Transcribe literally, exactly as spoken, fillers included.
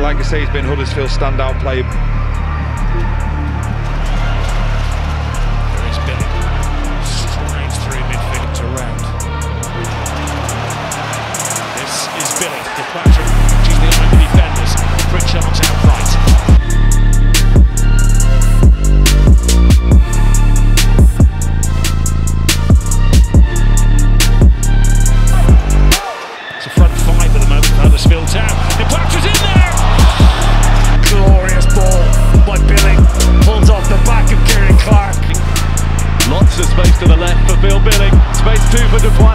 like I say, he's been Huddersfield's standout player. There is Billing. Strides through midfield to round. This is Billing. The Quattro. She's behind the defenders. Pritchard's outright. Huddersfield Town. The Quattro's in there! Glorious ball by Billing. Pulls off the back of Kieran Clark. Lots of space to the left for Phil Billing. Space two for Dupont.